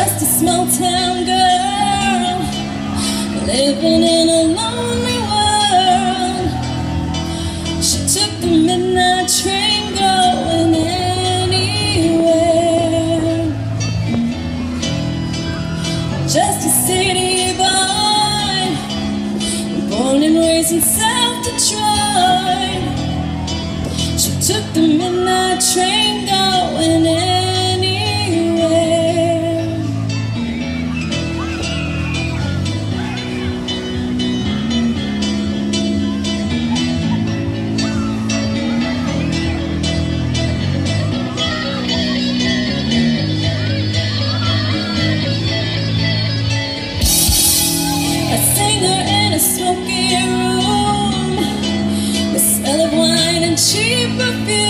just a small town girl living in a lonely world. She took the midnight train going anywhere. Just a city boy, born and raised in South Detroit. She took the midnight train going anywhere. A singer in a smoky room, the smell of wine and cheap perfume.